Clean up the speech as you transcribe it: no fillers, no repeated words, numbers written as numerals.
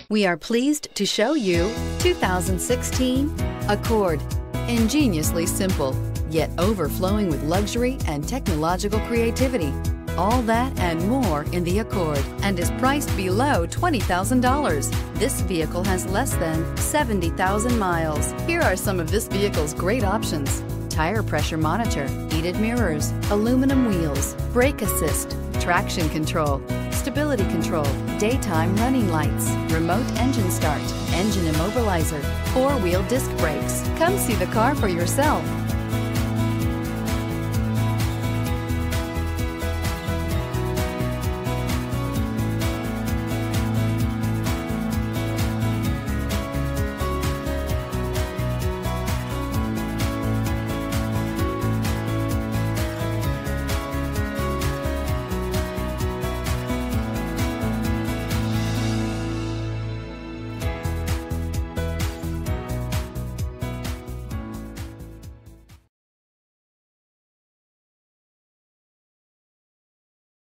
We are pleased to show you 2016 Accord. Ingeniously simple, yet overflowing with luxury and technological creativity. All that and more in the Accord, and is priced below $20,000. This vehicle has less than 70,000 miles. Here are some of this vehicle's great options: tire pressure monitor, heated mirrors, aluminum wheels, brake assist, traction control, stability control, daytime running lights, remote engine start, engine immobilizer, four-wheel disc brakes. Come see the car for yourself.